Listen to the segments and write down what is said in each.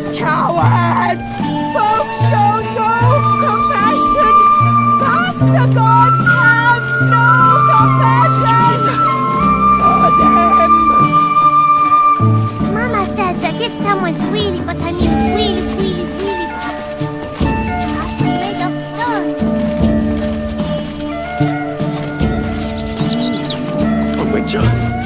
Cowards! Folks show no compassion! Pass the God's hand! No compassion! For them! Mama says that if someone's really, but I mean really, really, really bad, his heart is made of stone. A witcher!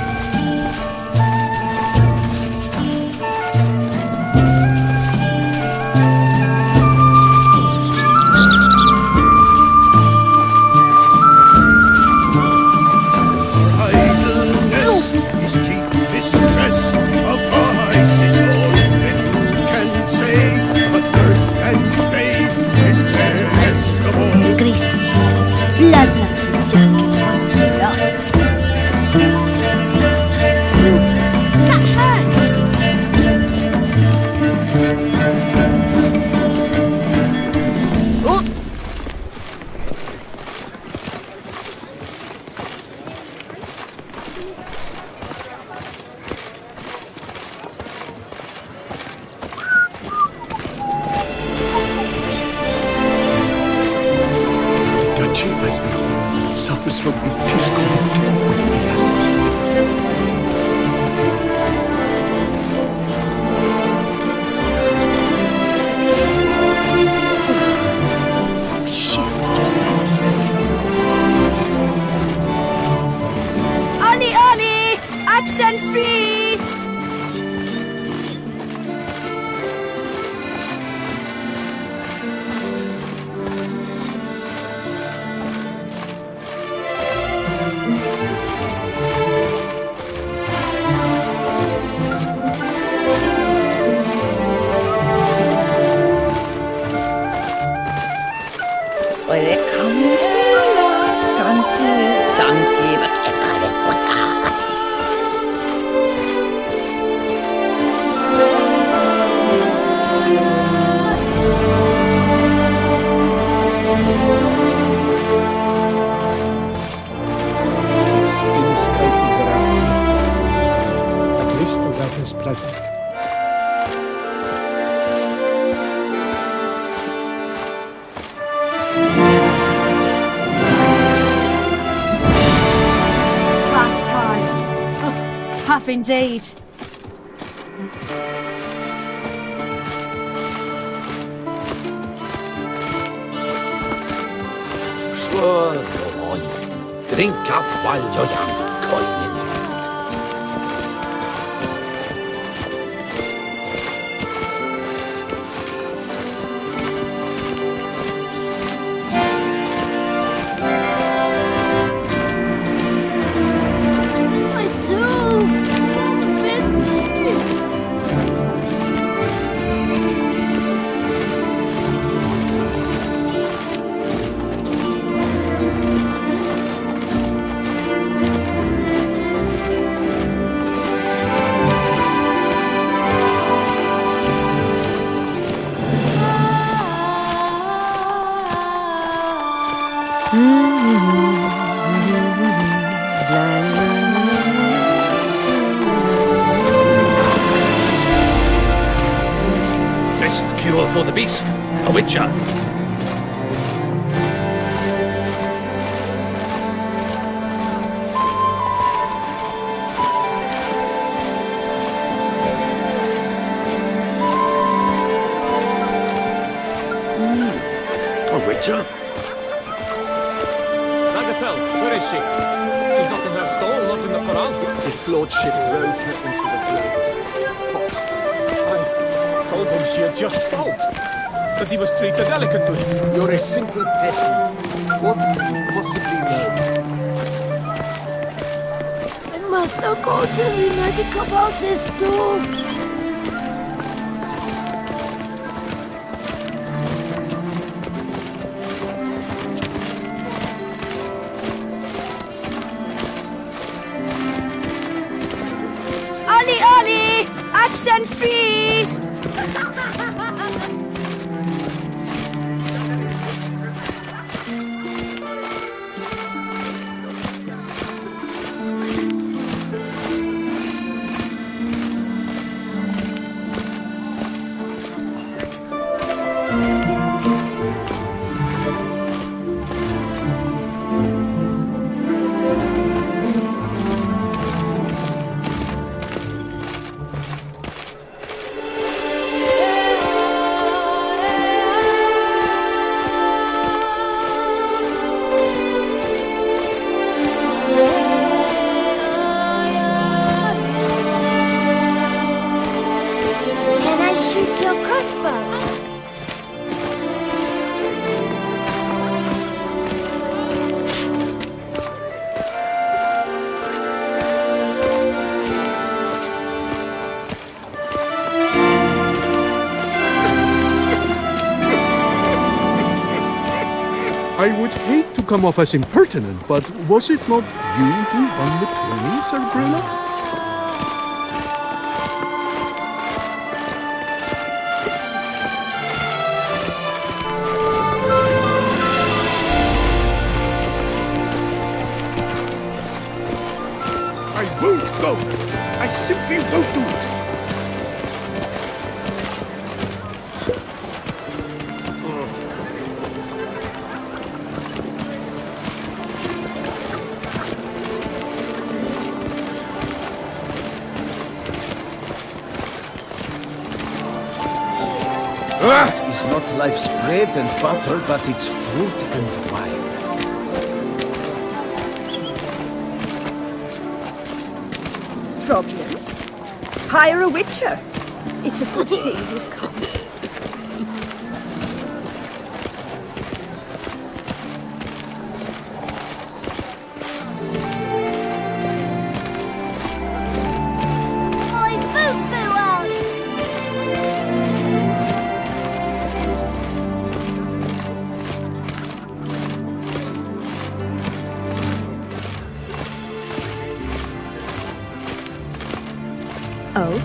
Suffers from a disconnect with reality. I shiver just thinking. Ollie, Ollie! Accent free! Well, it comes to last, Ganti is Danti, but Ekar is Quaka. Still skaters around here. At least the weather's pleasant. Tough indeed. Sure, go on. Drink up while you're young, coin in hand. Best cure for the beast, a witcher. A witcher? Nagatel, where is she? She's not in her stall, not in the corral. His lordship rode her into the field. Fox I told him she had just fault, that he was treated delicately. You're a simple peasant. What can you possibly know? I must not go to the magic about this dwarf. Ollie, Ollie! Accent free! I would hate to come off as impertinent, but was it not you who won the tourney, Sir Greylock? I won't go! I simply won't do it! That is not life's bread and butter, but it's fruit and wine. Problems? Hire a witcher. It's a good thing you've come. Oh?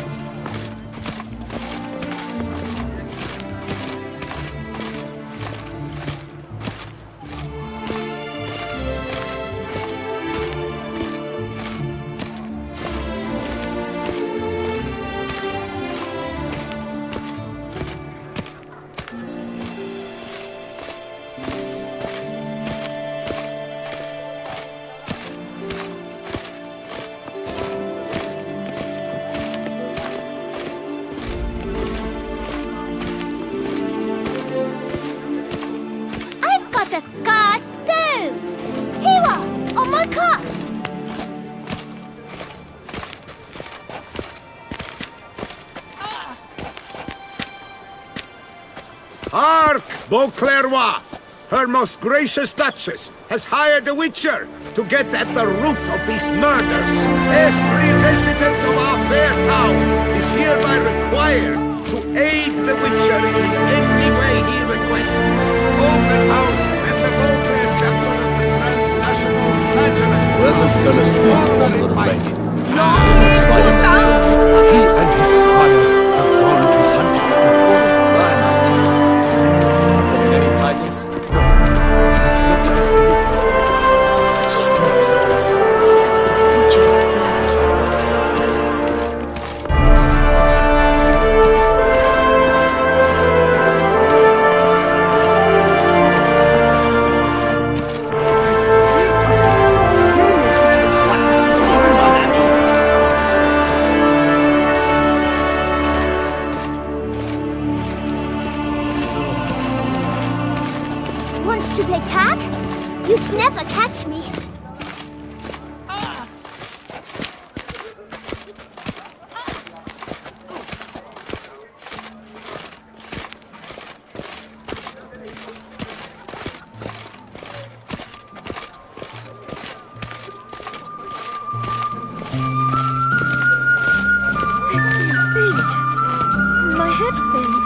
Hark, Beauclerc! Her most gracious Duchess has hired a witcher to get at the root of these murders. Every resident of our fair town is hereby required to aid the witcher in any way he requests. Open House and the Beauclerc chapter of the Transnational Flagellants. Whether Celestine or the Lake. Toussaint! He and his squire have gone to hunt for any tidings? No. He's not here. That's the butcher of Black. To play tag? You'd never catch me. I feel faint. My head spins.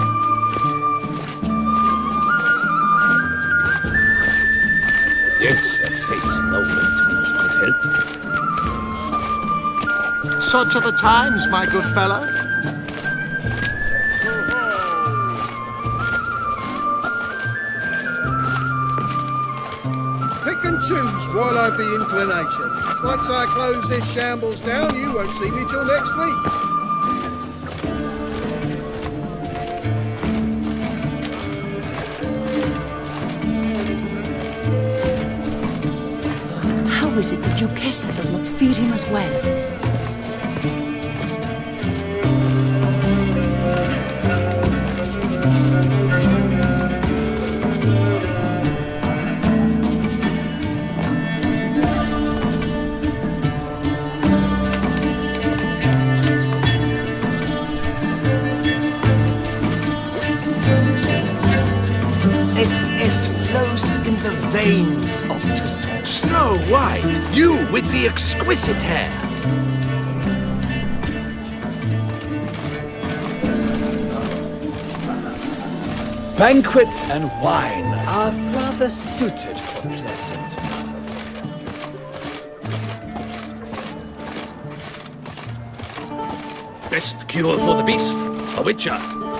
Yes, a face no ointment could help. Such are the times, my good fellow. Pick and choose while I've the inclination. Once I close this shambles down, you won't see me till next week. How is it the Duchessa does not feed him as well? Est flows in the veins of Toussaint. Snow White, you with the exquisite hair. Banquets and wine are rather suited for pleasant. Best cure for the beast, a witcher.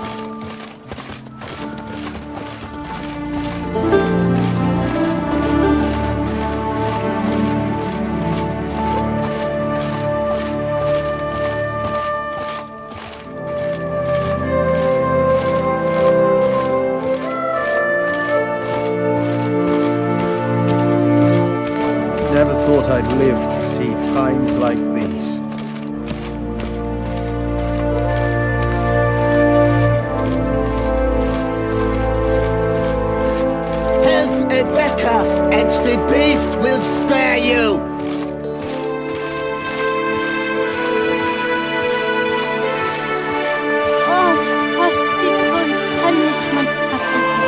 Never thought I'd live to see times like these. Help Rebecca, and the beast will spare you! Oh, possible punishments of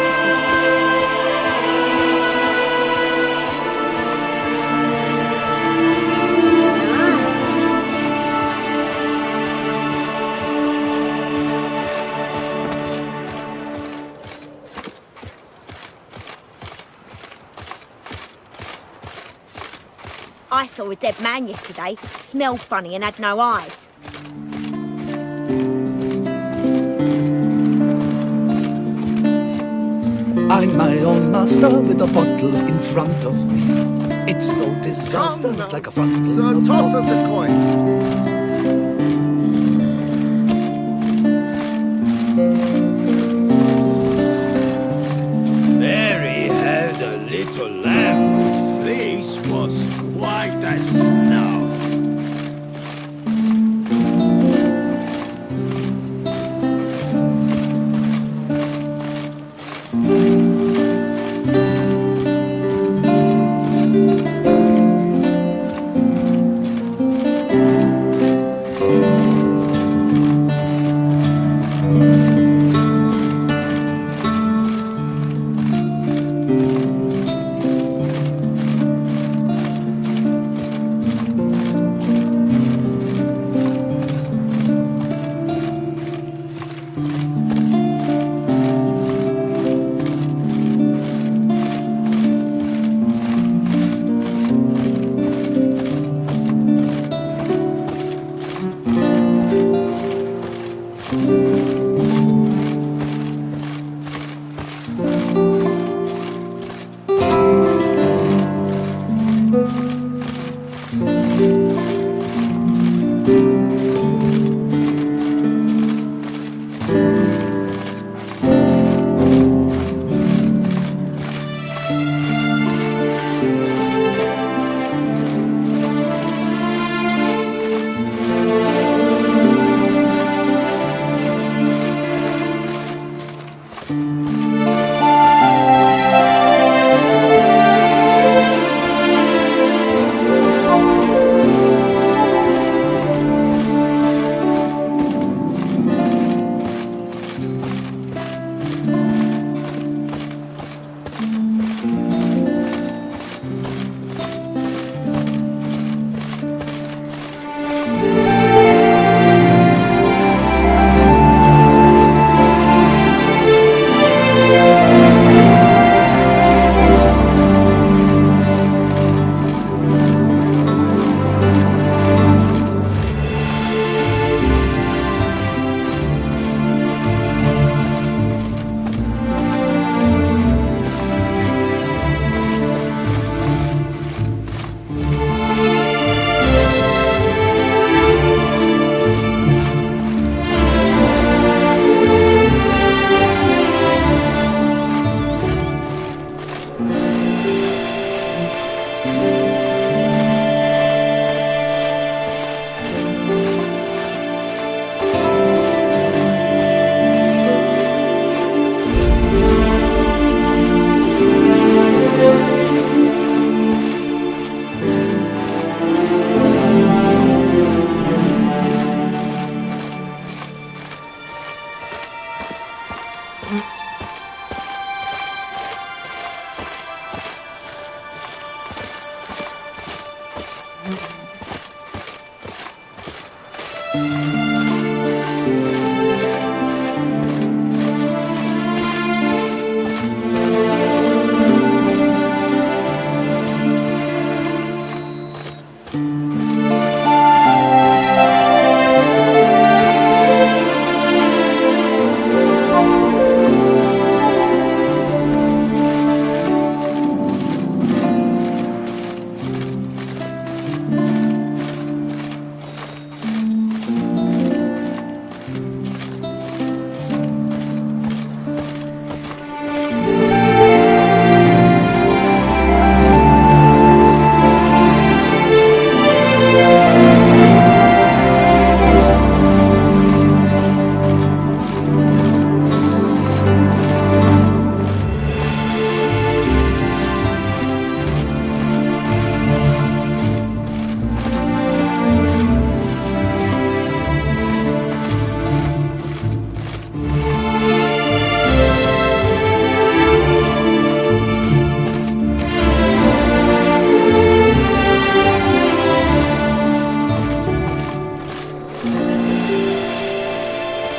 I saw a dead man yesterday. Smelled funny and had no eyes. I'm my own master with a bottle in front of me. It's no disaster like a front. So toss us a coin. Mary had a little lamb whose fleece was white as snow.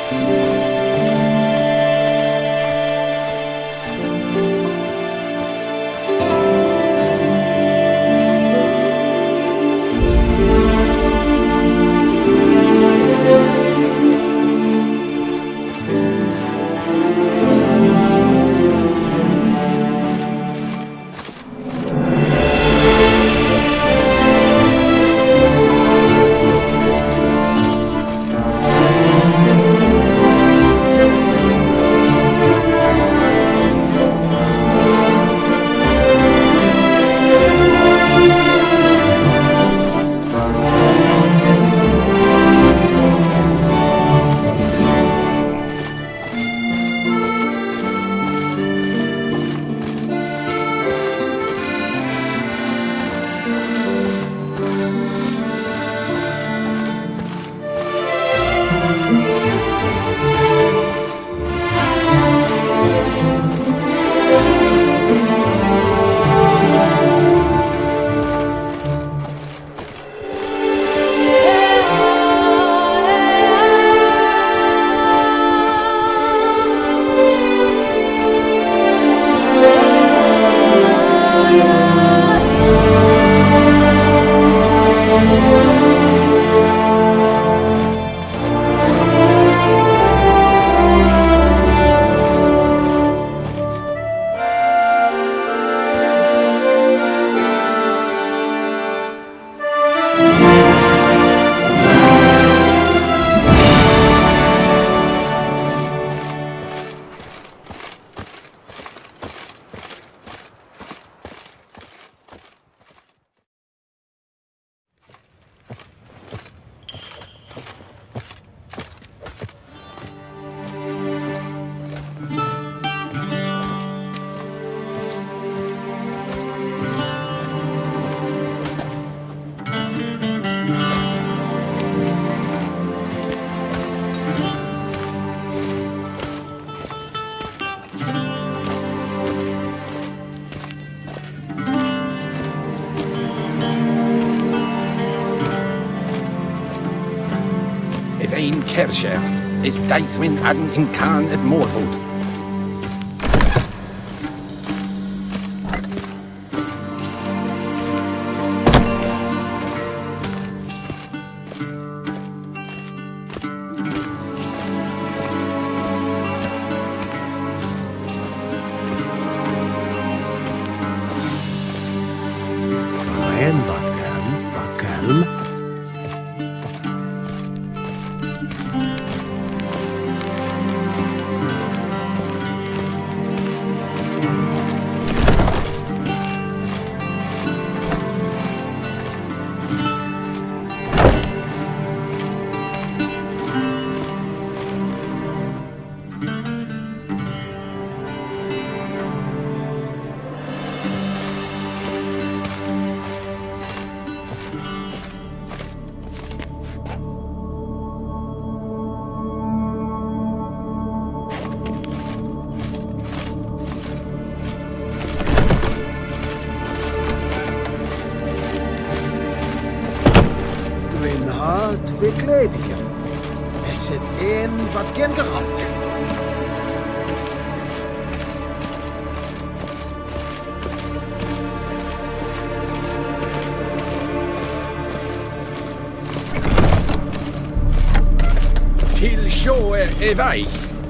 Ein Kerscher is daithwyn adn in Kaer Morhen. Is het een wat geen gehaald? Til sjøer vei.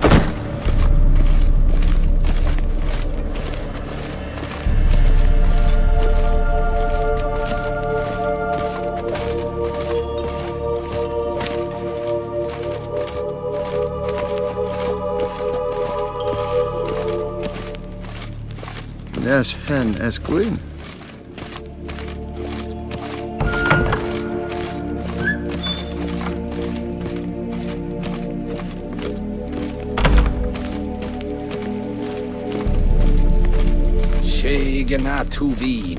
There's hen as queen. Sjegena to vin.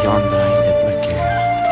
yonder I did my care.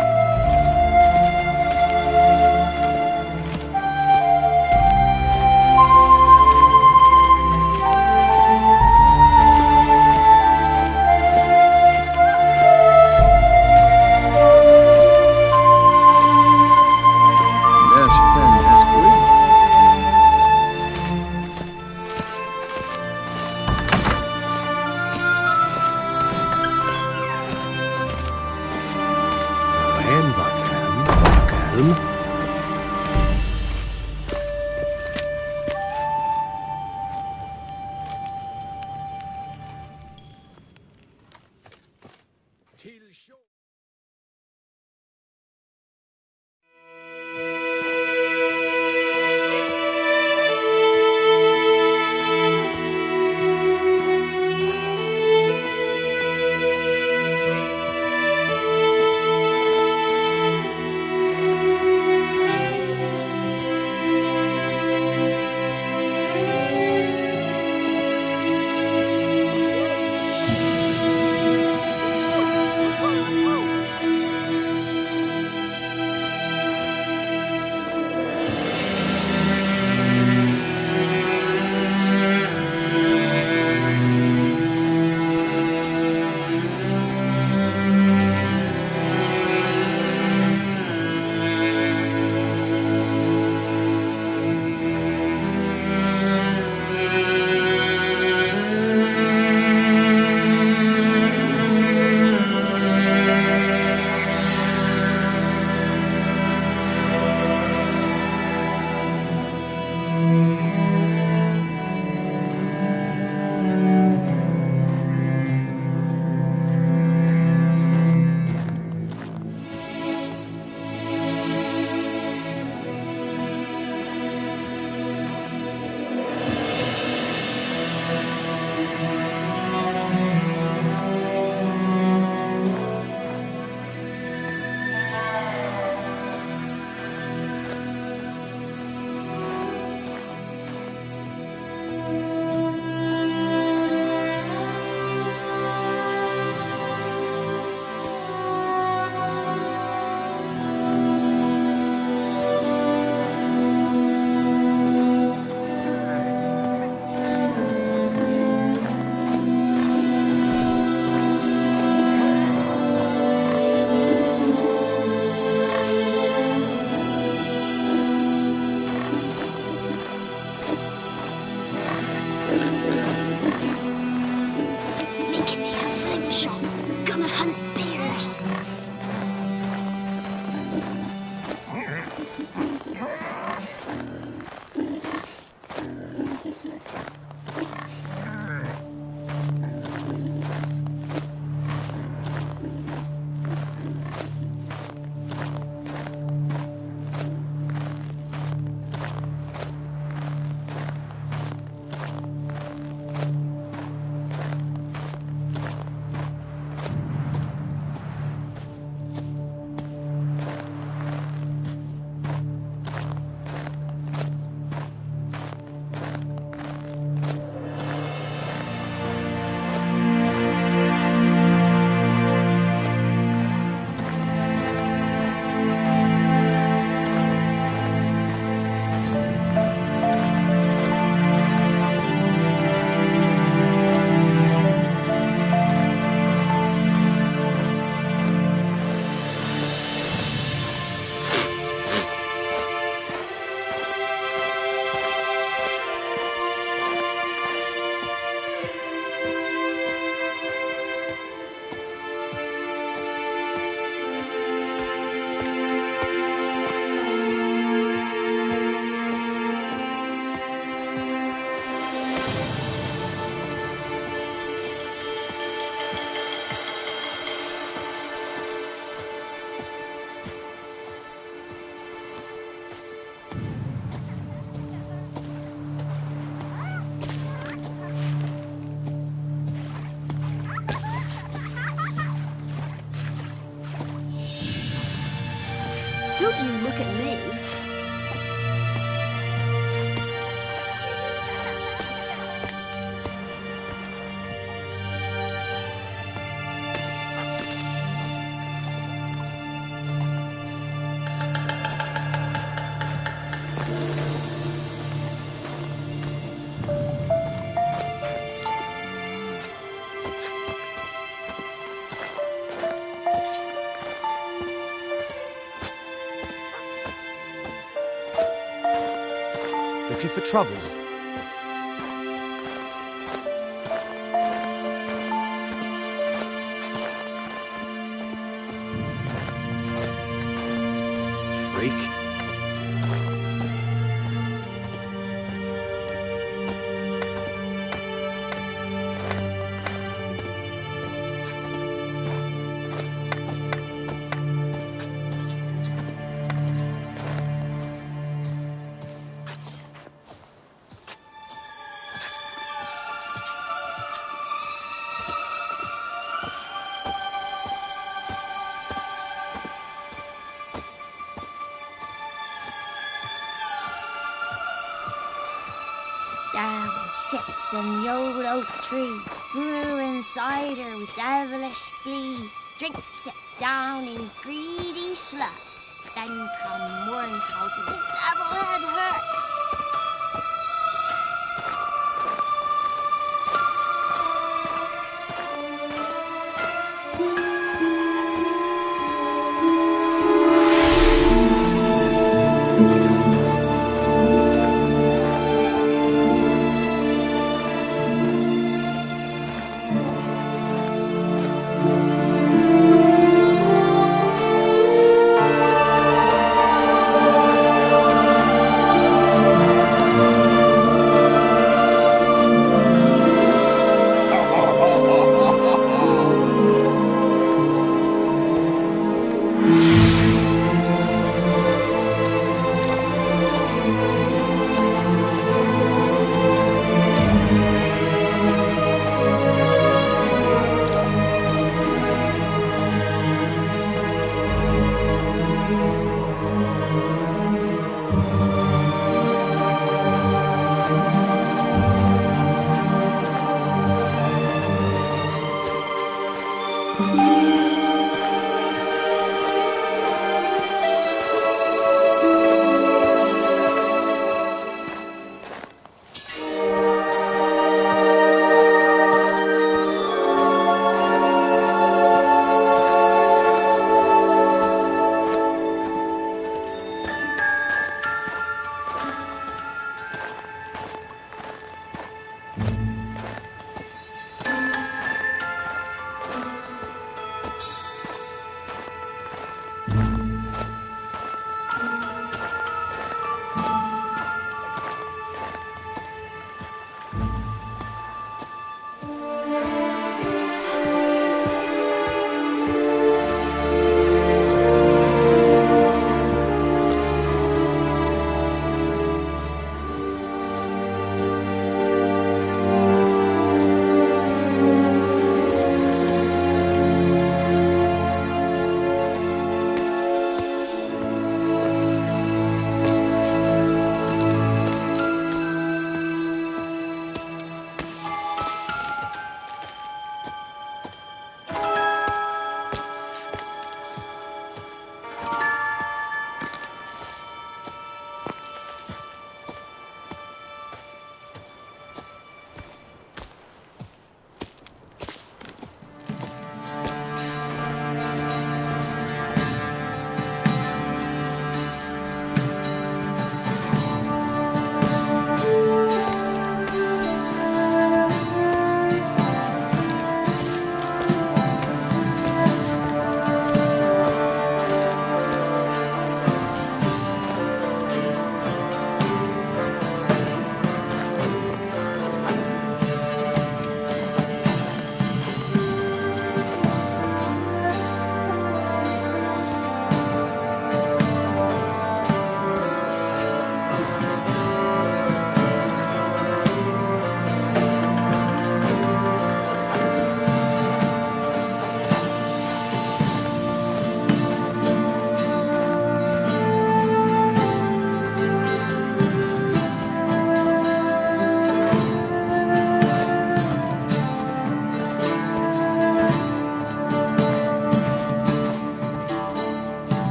Don't you look at me. looking for trouble? Freak. There sits an old oak tree, brewing cider with devilish glee. Drinks it down in greedy sluts. Then come Morhen tells me the devil head hurts.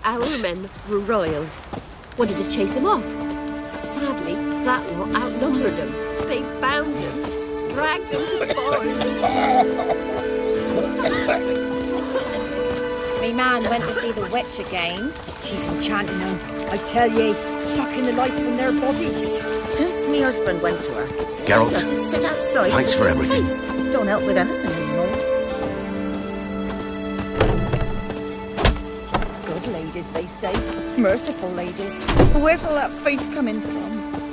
our men were roiled. Wanted to chase him off. Sadly, that lot outnumbered him. They bound him, dragged him to the barn. Me man went to see the witch again. She's enchanting them, I tell ye, sucking the life from their bodies. Since me husband went to her, Geralt, he just sit outside. thanks for with his everything. teeth. Don't help with anything anymore. Good ladies, they say. Merciful ladies. Where's all that faith coming from?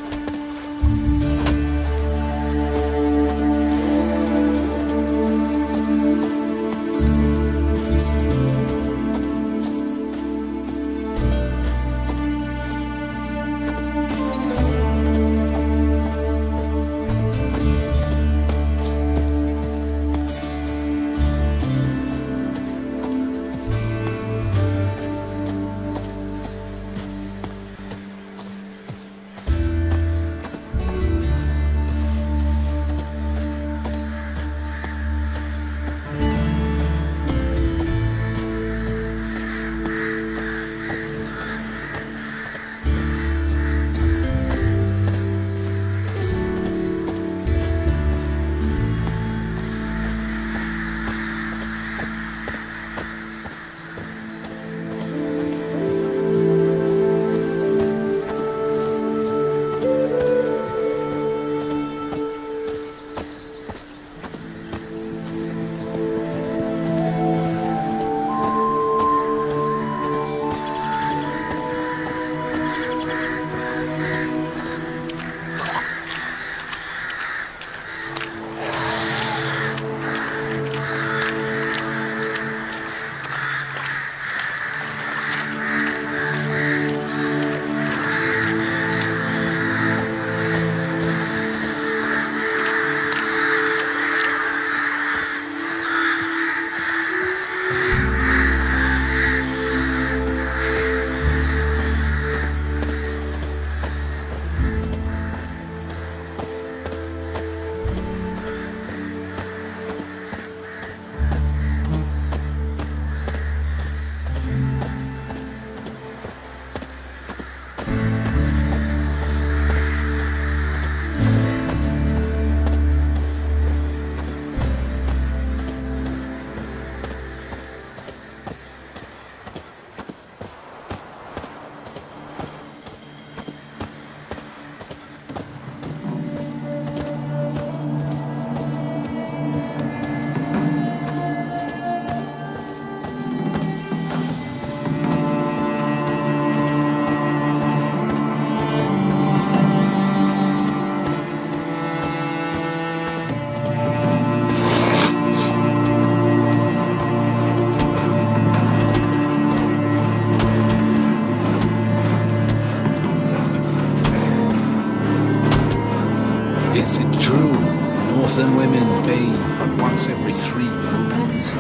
Is it true? Northern women bathe but once every 3 moons?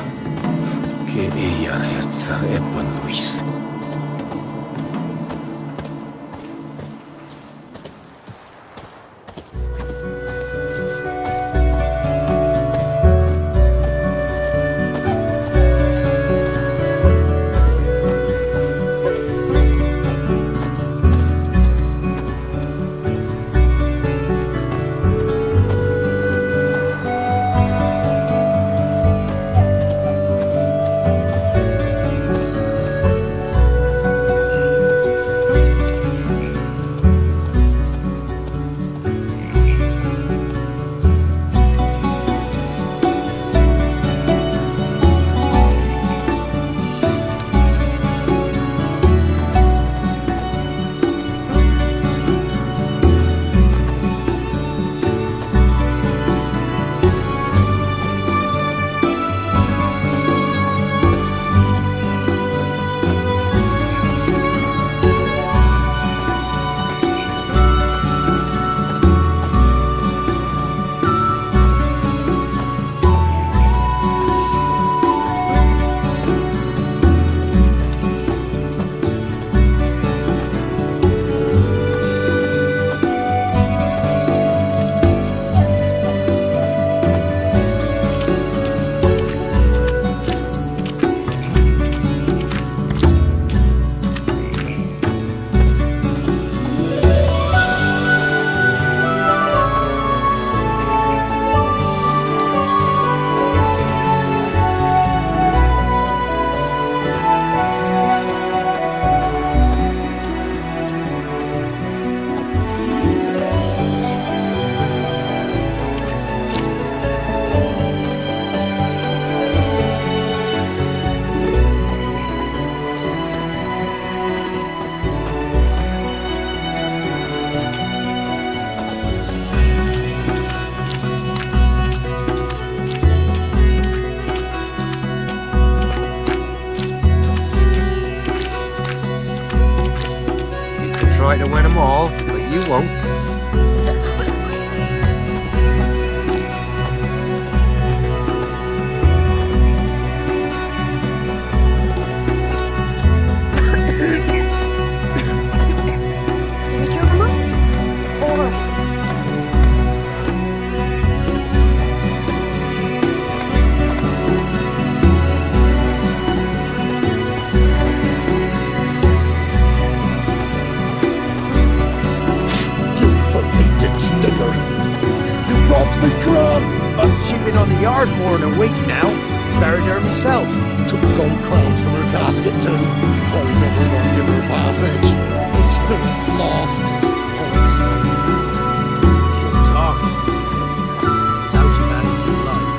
Che eir herza ebban luis. I'd have won them all, but you won't. Did we kill the monster? All of it? You robbed me, Gran! She'd been on the yard more than a week now. Buried her myself. Took gold crowns from her casket too. Very little not give her passage. Her spirit's lost. She'll talk. It's how she managed her life.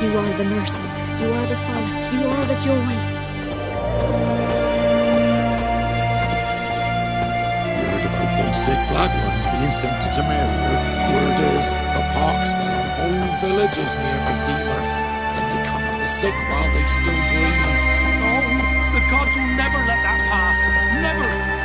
You are the mercy, you are the solace, you are the joy. Word about them sick black ones being sent to Temeria. Word is, the pox fell on whole villages near Vizima, and they cut up the sick while they still breathe. Oh, the gods will never let that pass. Never.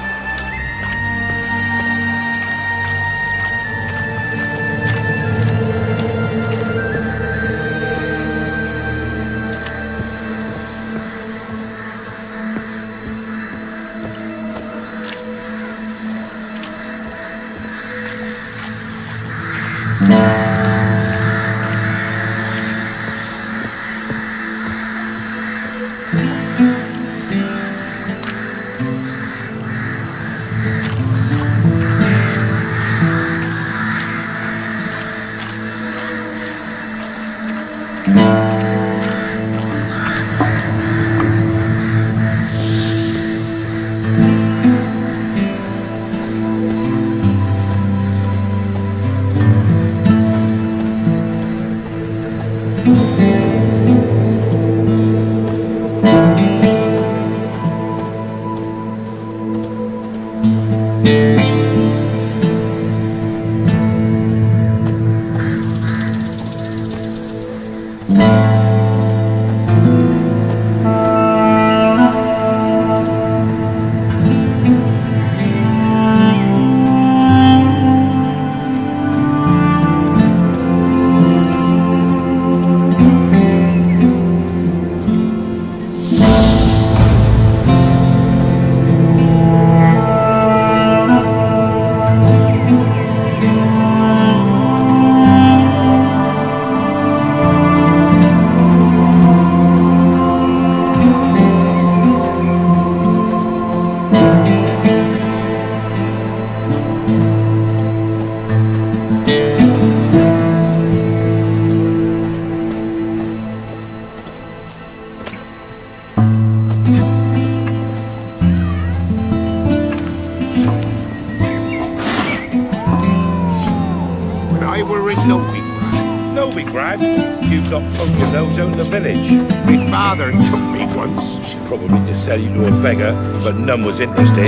Novigrad? You've not poked your nose out in the village. My father took me once. Probably to sell you to a beggar, but none was interested.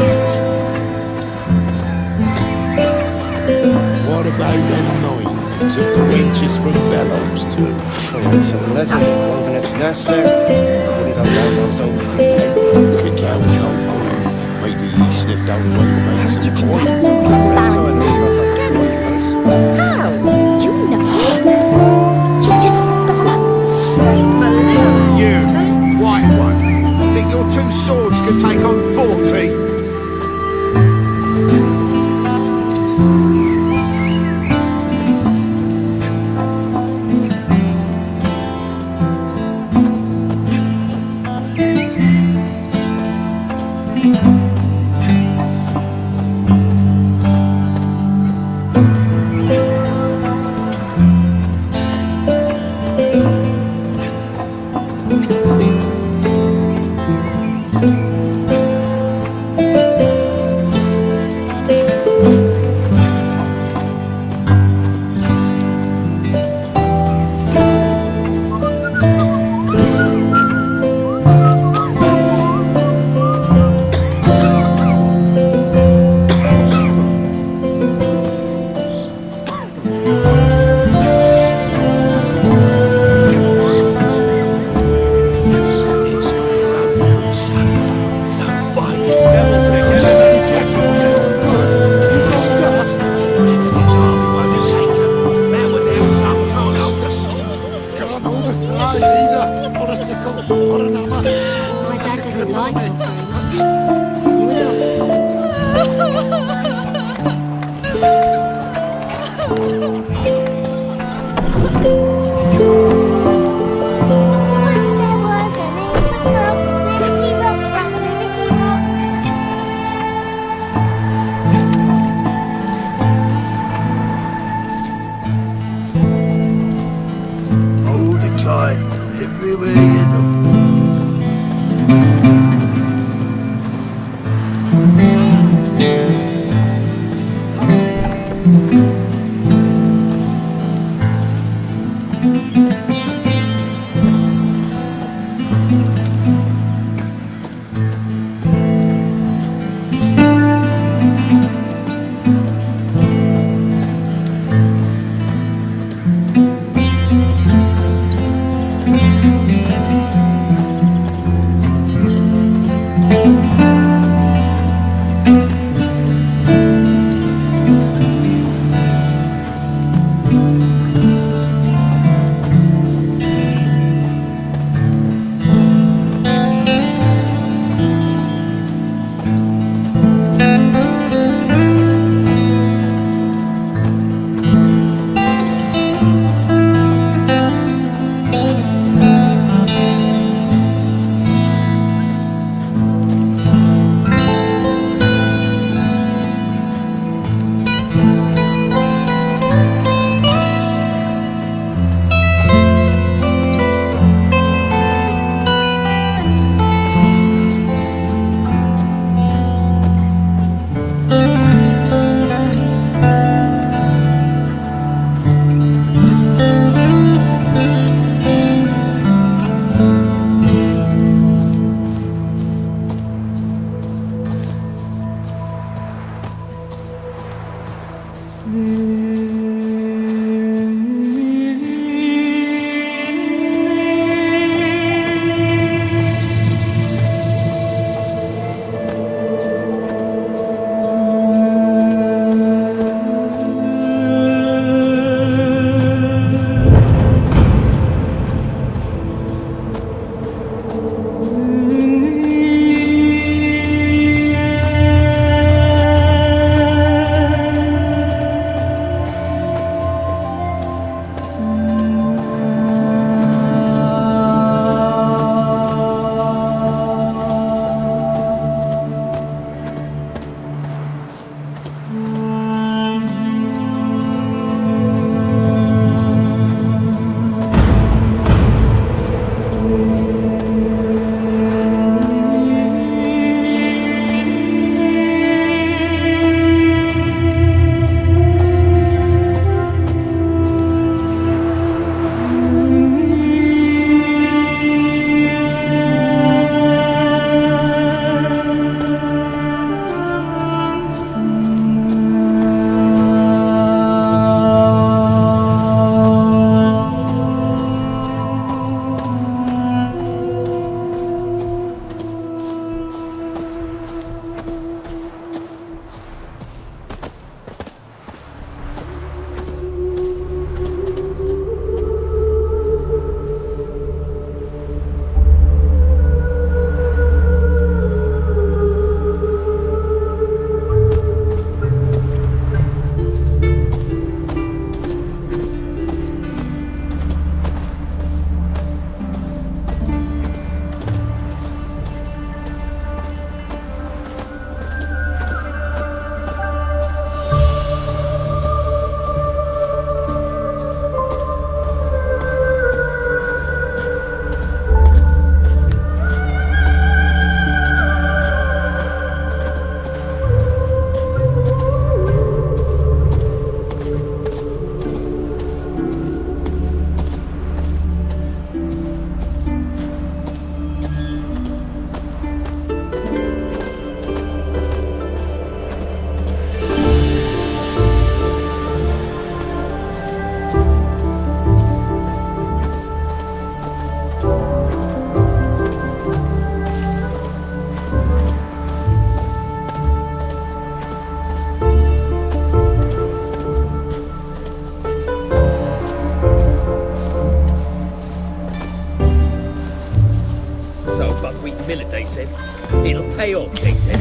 What about them mines? It took the wenches from Bellows too. Oh, it's a lizard woven its nest there. I wouldn't have known those old The cow's no fun. Maybe he sniffed out one of the mates and coin. Two swords could take on 40. We can mill it, they said. It'll pay off, they said.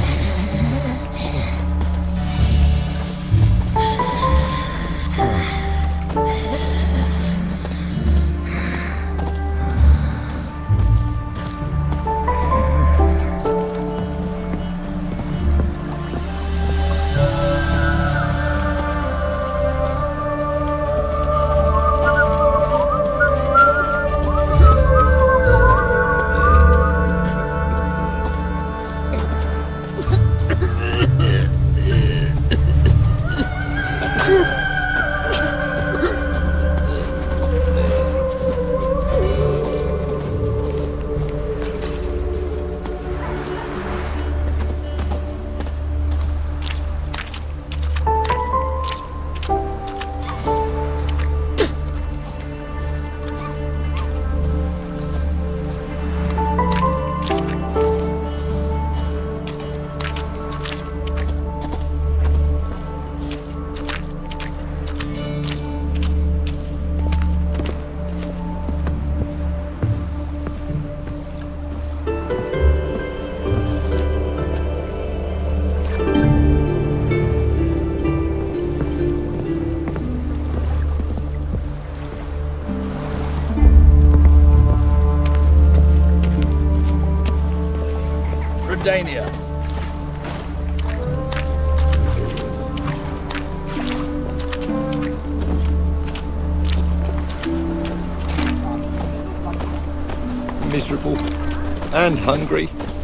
Miserable and hungry.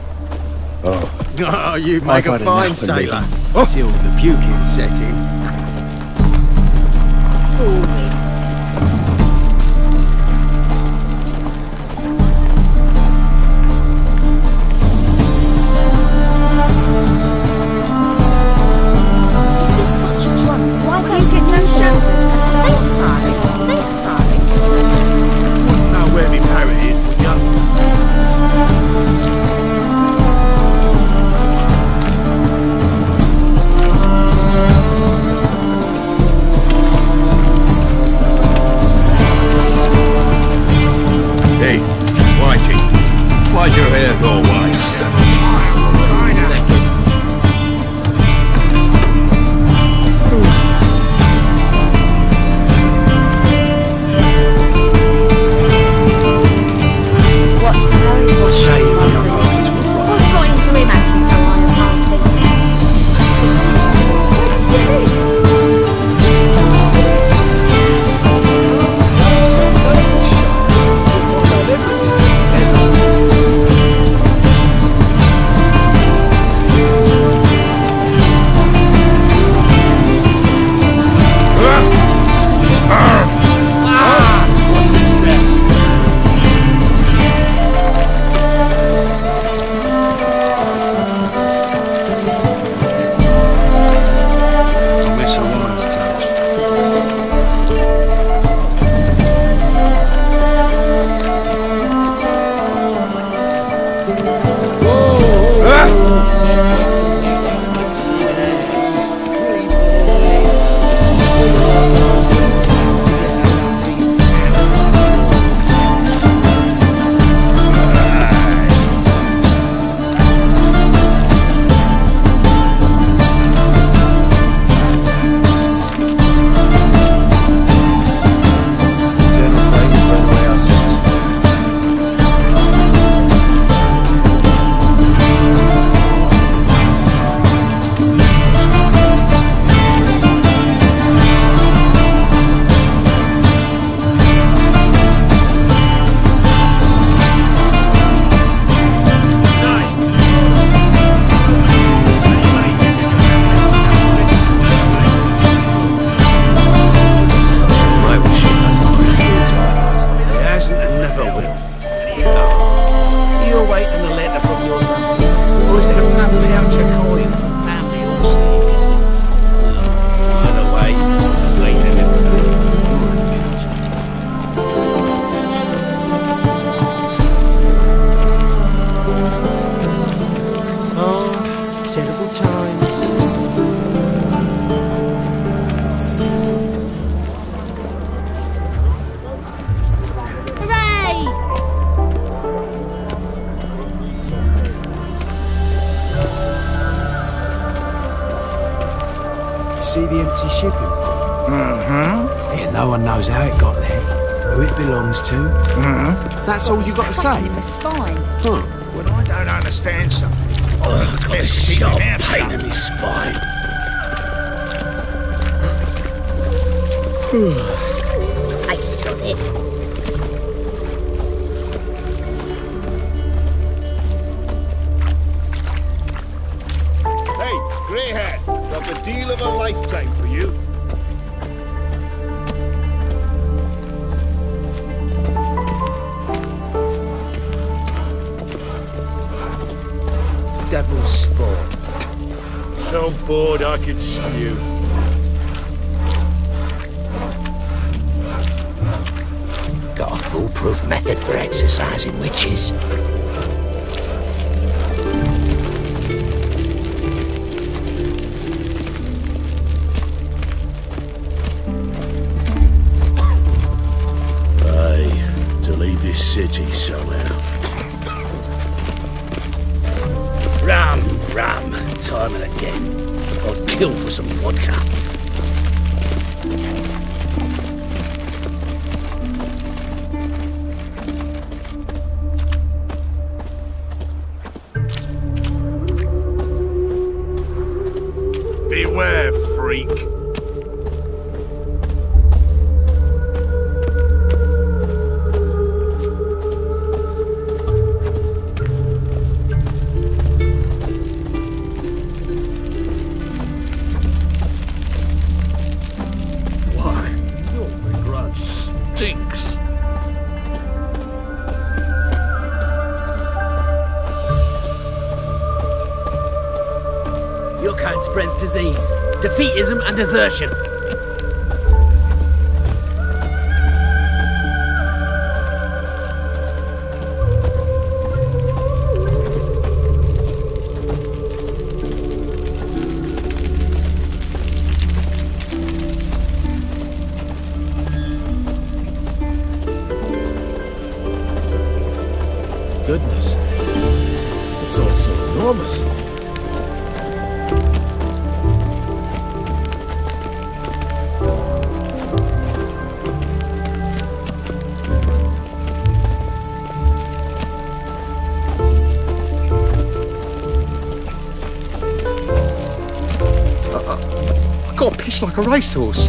Oh, you make a fine sailor. Till the puking set in. see the empty shipping port? Yeah, no one knows how it got there, who it belongs to. That's all you got to say? In the spine. Huh. When I don't understand something, I've got a sharp pain in my spine. I saw it. Hey, greyhead, got the deal of a lifetime for you. Devil's spawn. So bored I could spew. Got a foolproof method for exercising witches. To leave this city somehow. Rum, time and again. I'd kill for some vodka. Beware, freak. Stinks. Your kind spreads disease, defeatism and desertion. Goodness. It's all so enormous. I got pissed like a racehorse.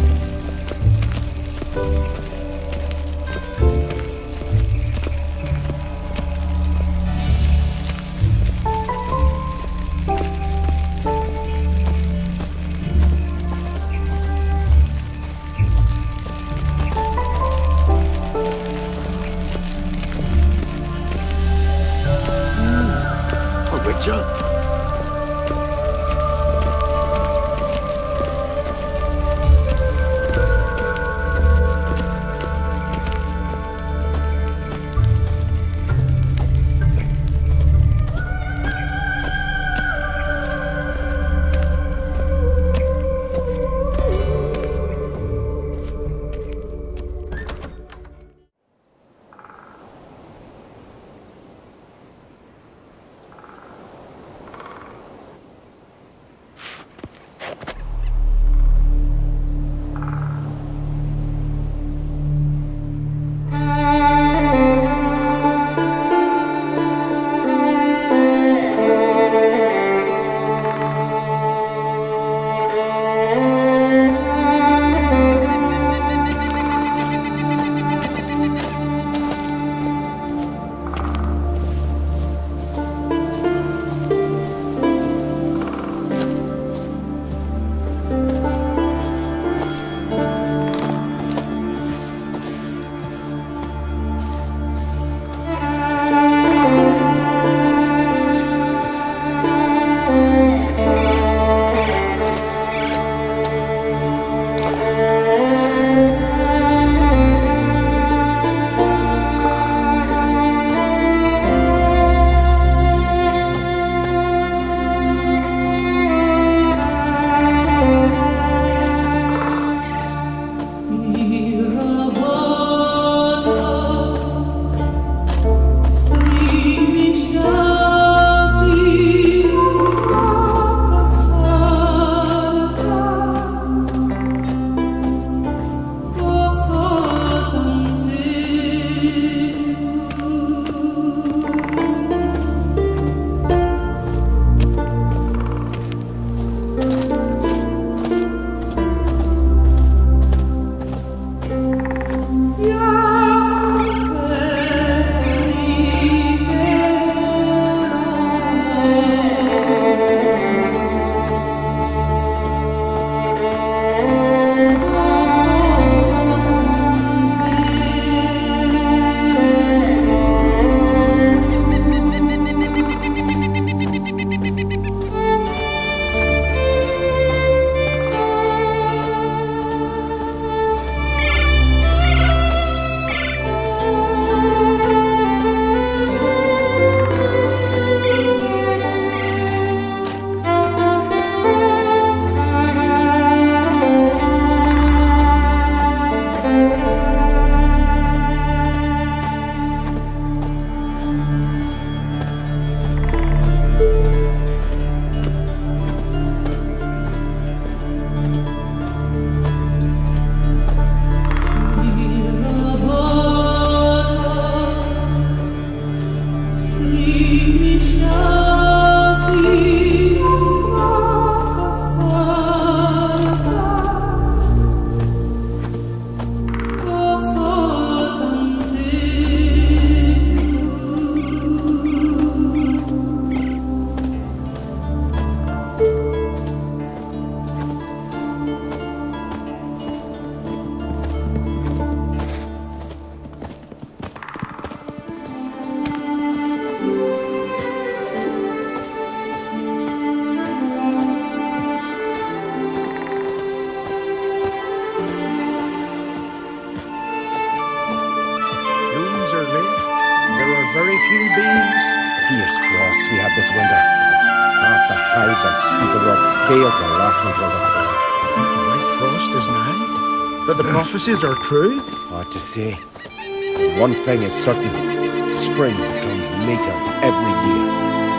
few bees. Fierce frosts we had this winter. Half the hives on Speaker Rock failed to last until the fall. Think the white frost is nigh? That the prophecies are true? Hard to say. One thing is certain. Spring comes later every year.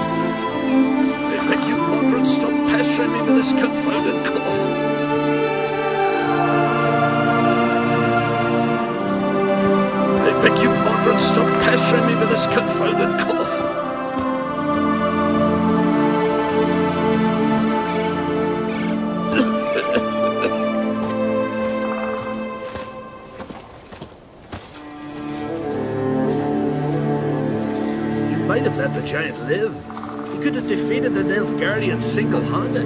I beg you, Margaret, stop pestering me with this confounded cough. I beg you, Margaret, stop pestering me with this confounded cough. You might have let the giant live. You could have defeated the Nilfgaardians single-handed.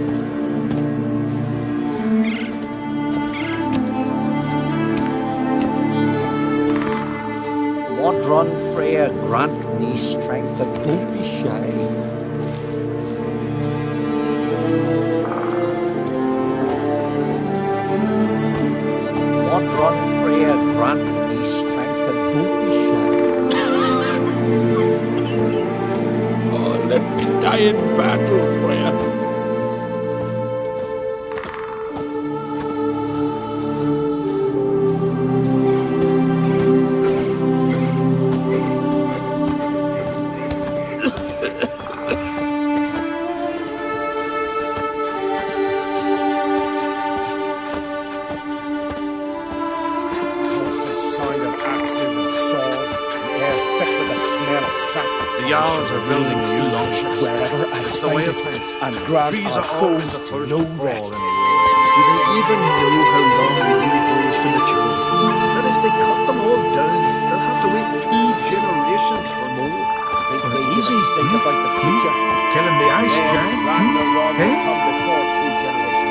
Modron Freya, grant me strength and don't be shy. Modron Freya, grant me strength and don't be shy. Oh, let me die in battle, Freya. And grant Trees our are always foes the first no to fall rest. in Do the they even know how long the yew grows to mature? And if they cut them all down, they'll have to wait 2 generations for more. Easy. Think about the future. Killing the ice giant. Hey? Come before 2 generations.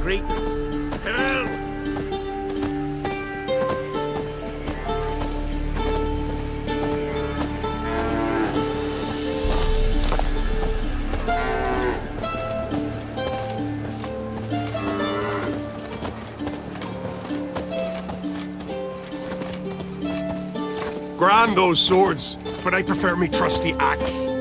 greatness. Farewell! Grand those swords, but I prefer me trusty axe.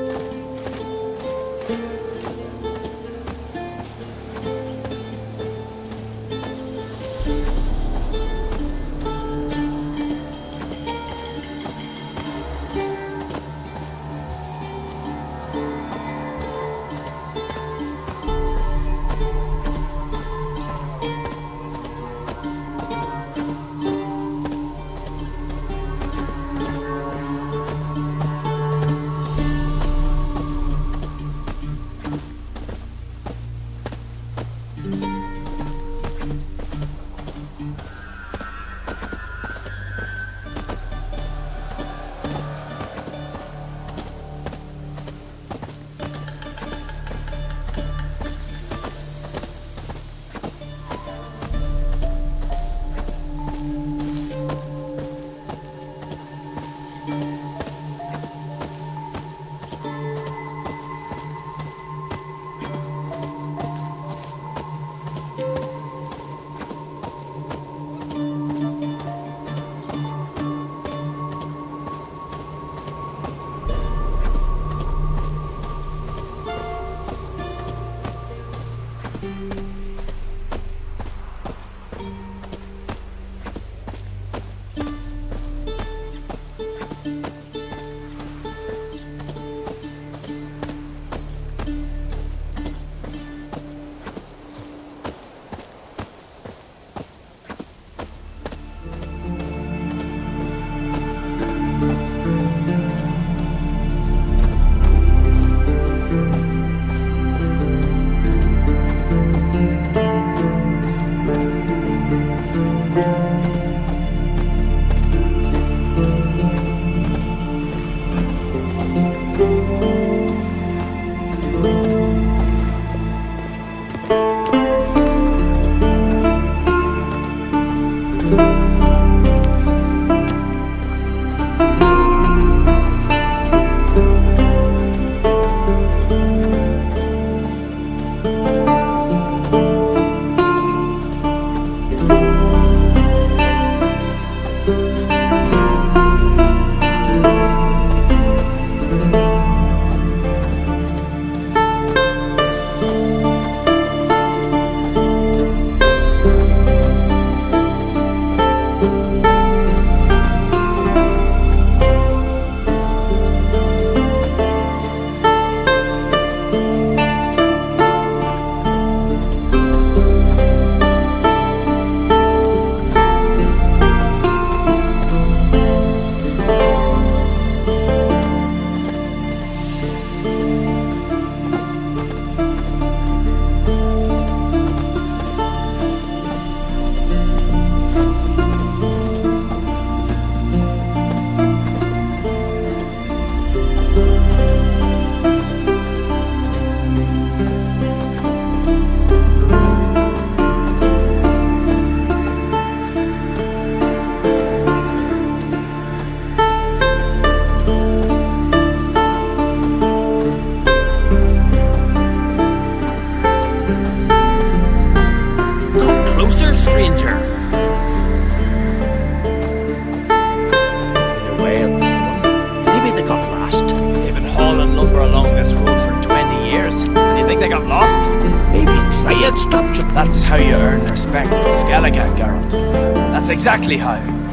That's how you earn respect in Skellige, Geralt. That's exactly how.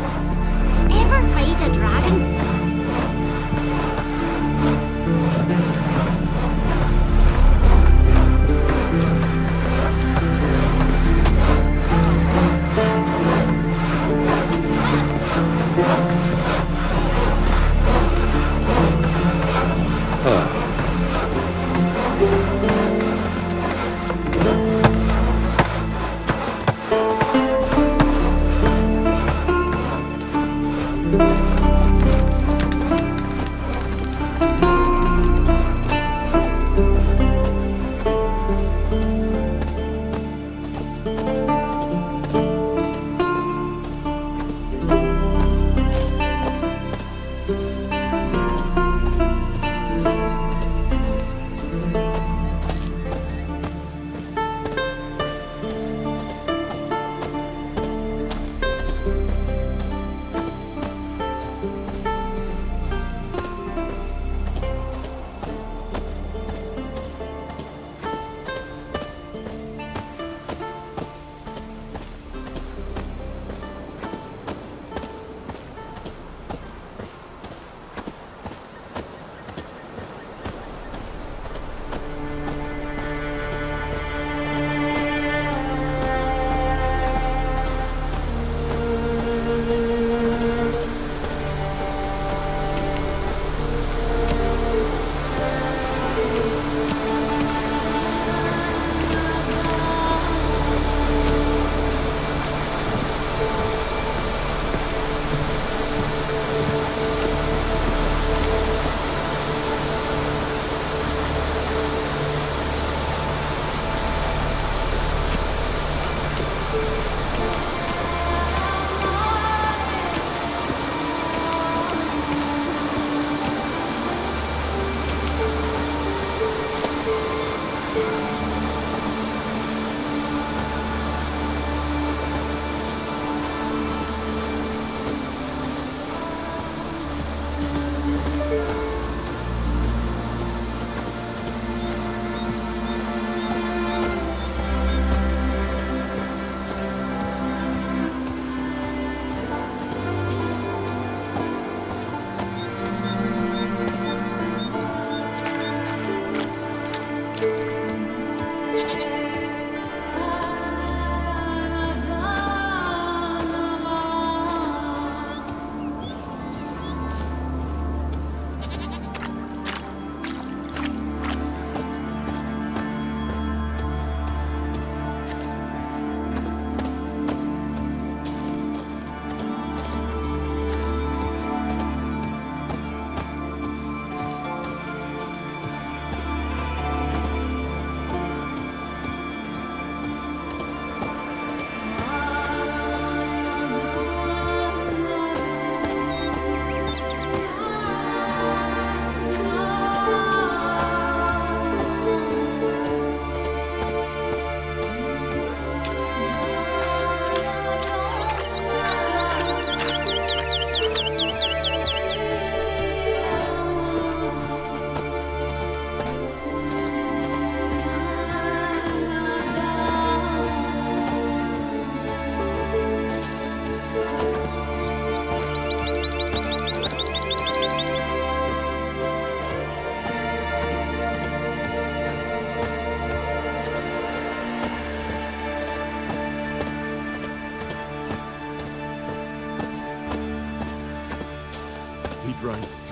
Ever fight a dragon?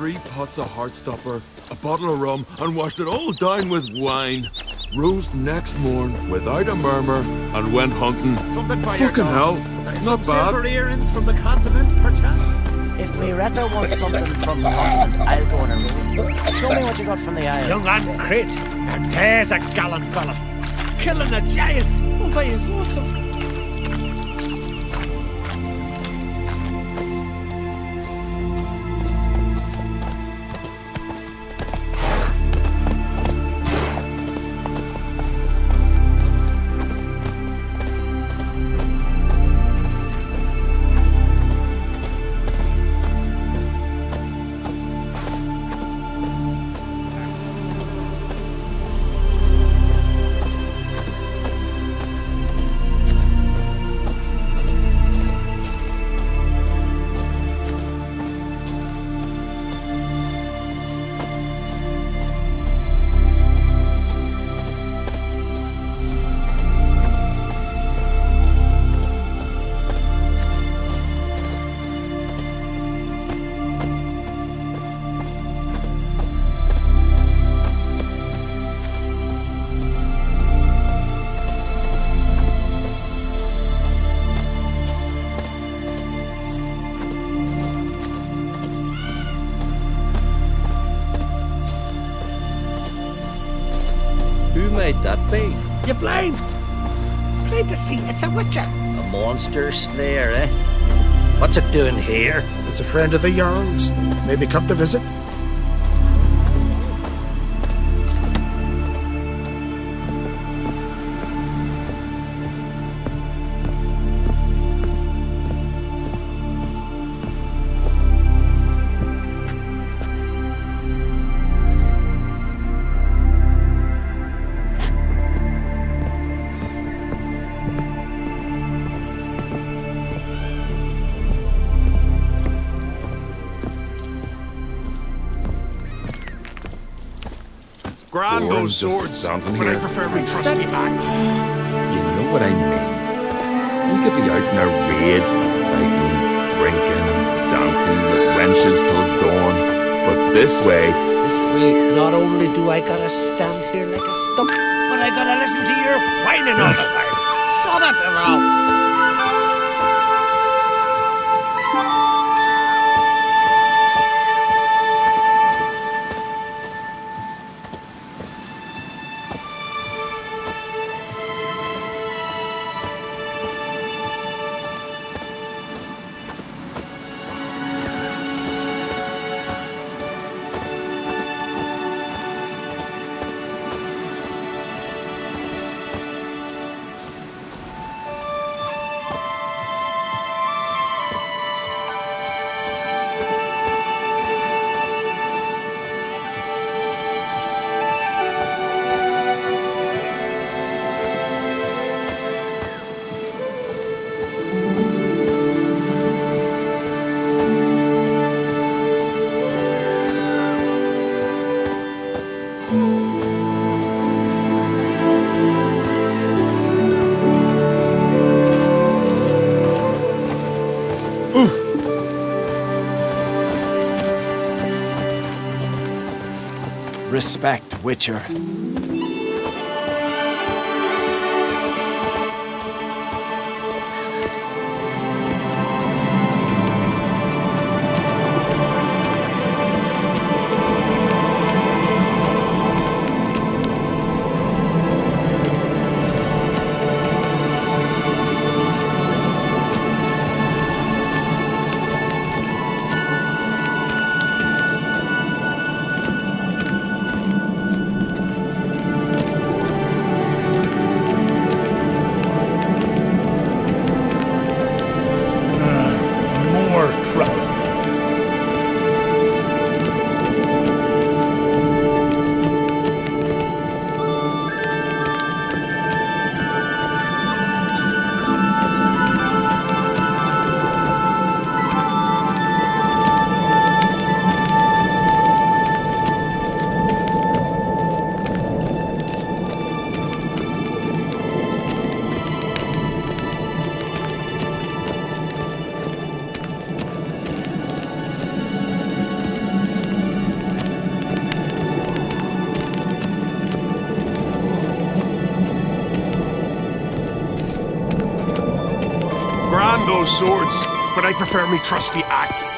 3 pots of Heartstopper, a bottle of rum, and washed it all down with wine. Rose next morn without a murmur and went hunting. Something for your Fucking hell, dog. not Some bad. silver earrings from the continent, perchance? If Miretta wants something from the continent, I'll go on a road. Show me what you got from the Isles. Young and Crit, and there's a gallant fella. Killing a giant all by his lonesome. Who made that be? You blind? Plain to see, it's a witcher. A monster slayer, eh? What's it doing here? It's a friend of the Jarl's. Maybe come to visit. Grant those swords, but I prefer my trusty axe. You know what I mean. We could be out in our raid, fighting, drinking, dancing with wenches till dawn. But this way... This way, not only do I gotta stand here like a stump, but I gotta listen to your whining all the time. Shut it, around. Respect, Witcher. grand those swords, but I prefer me trusty axe.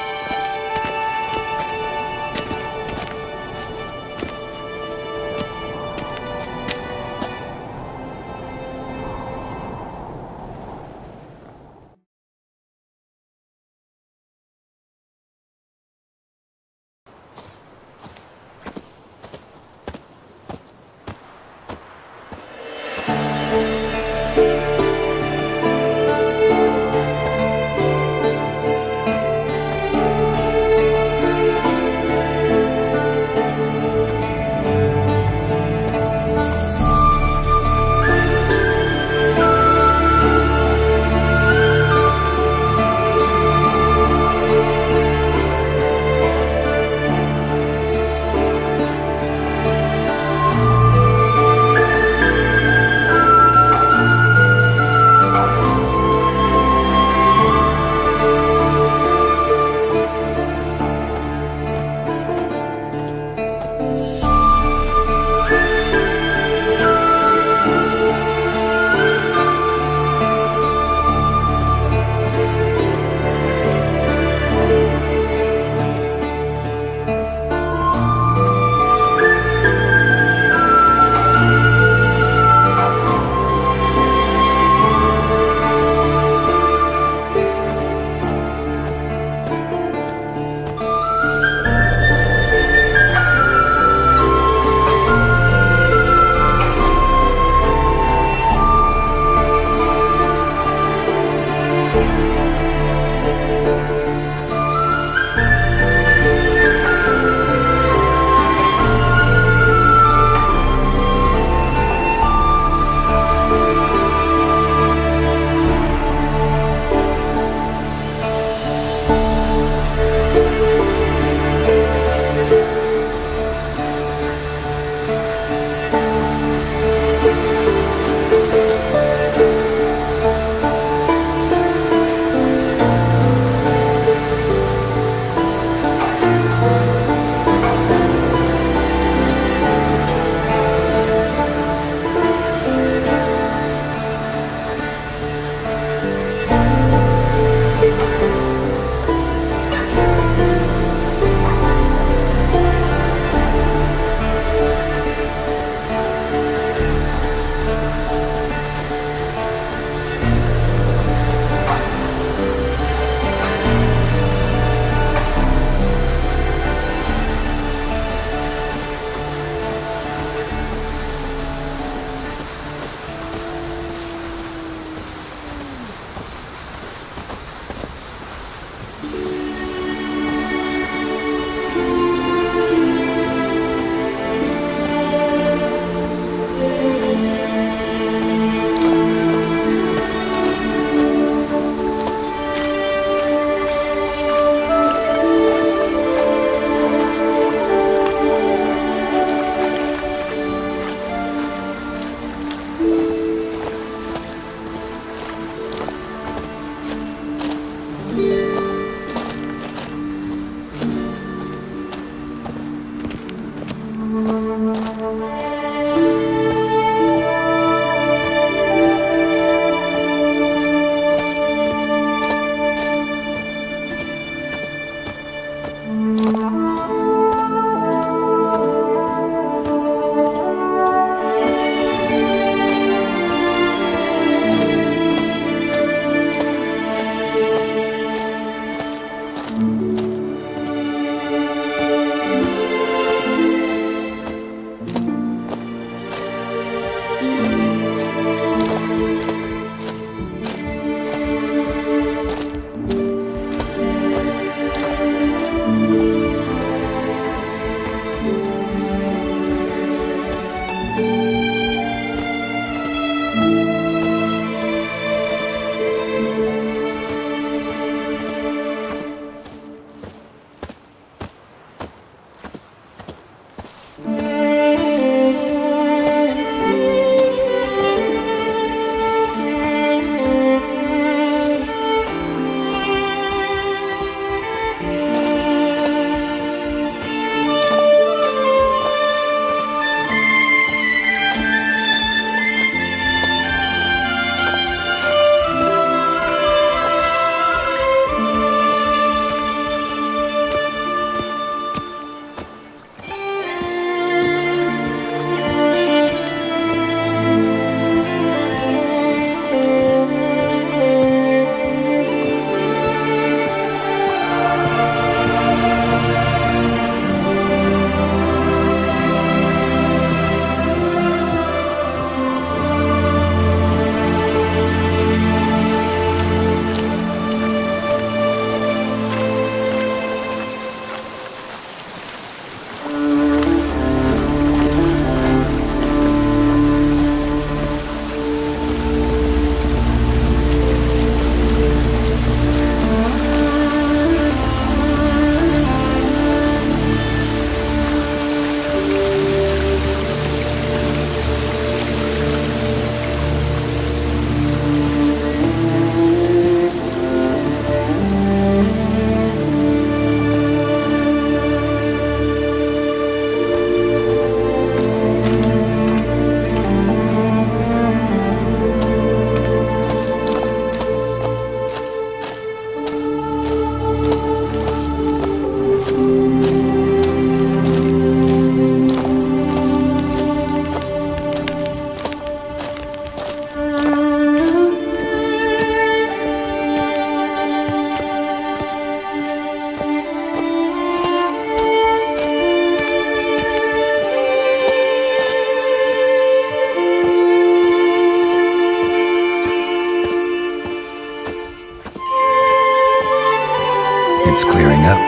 It's clearing up.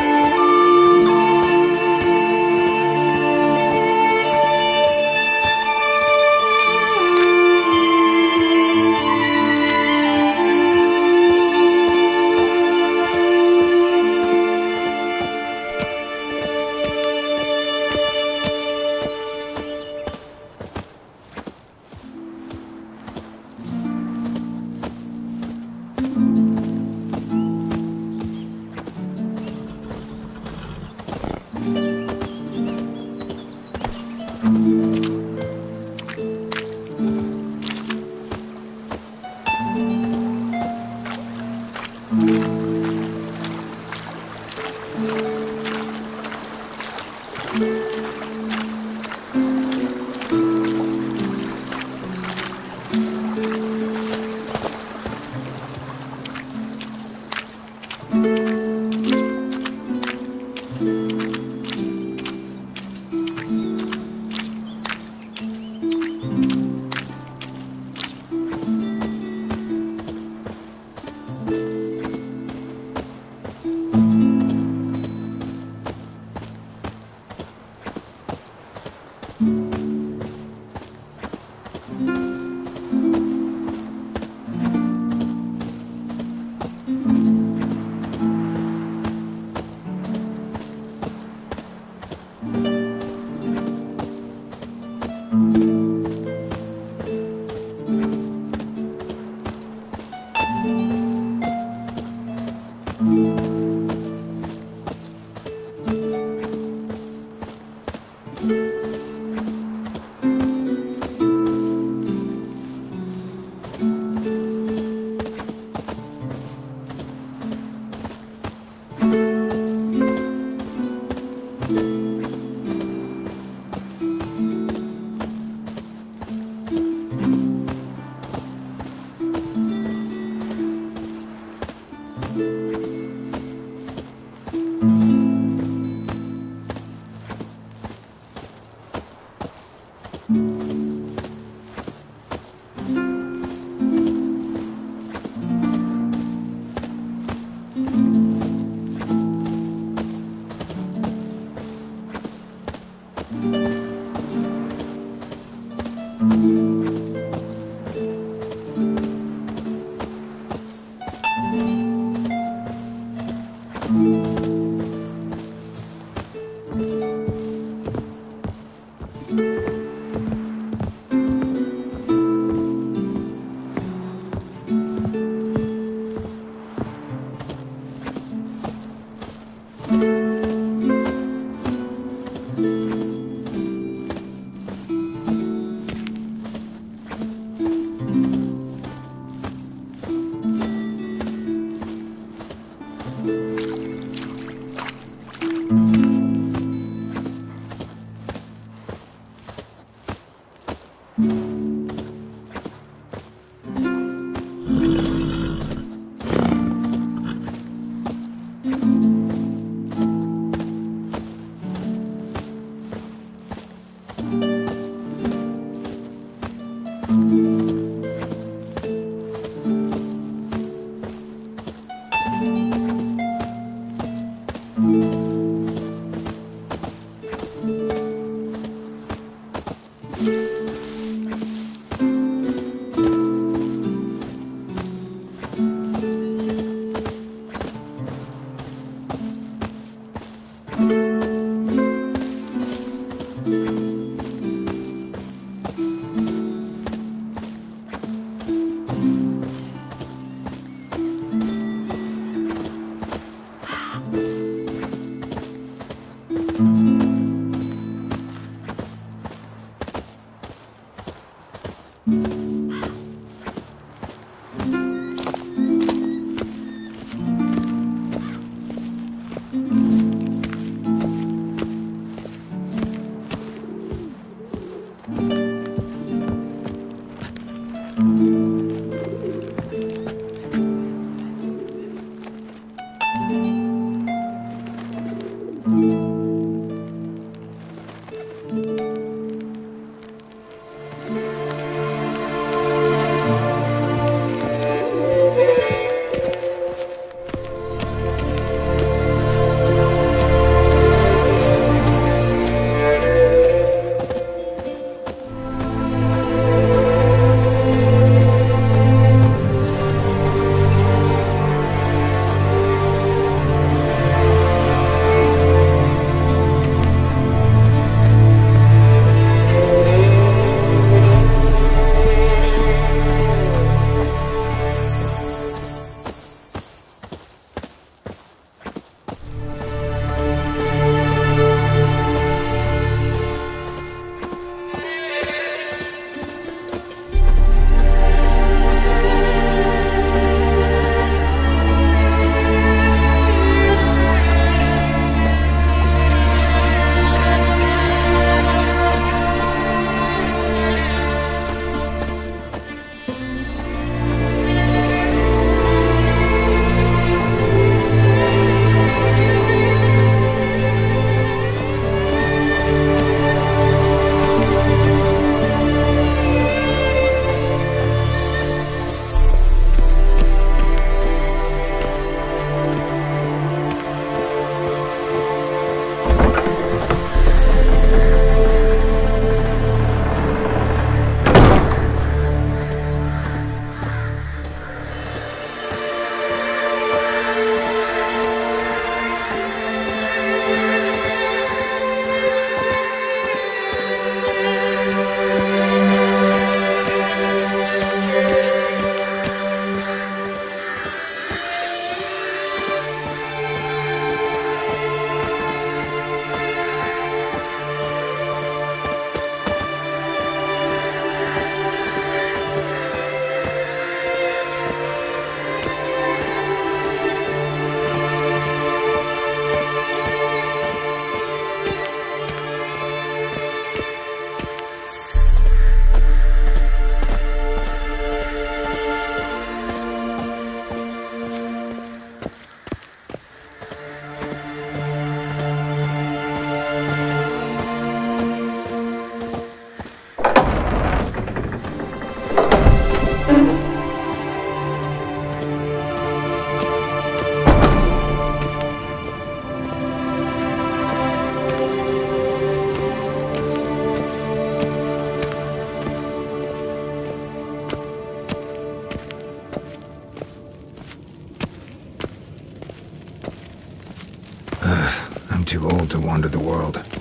too old to wander the world.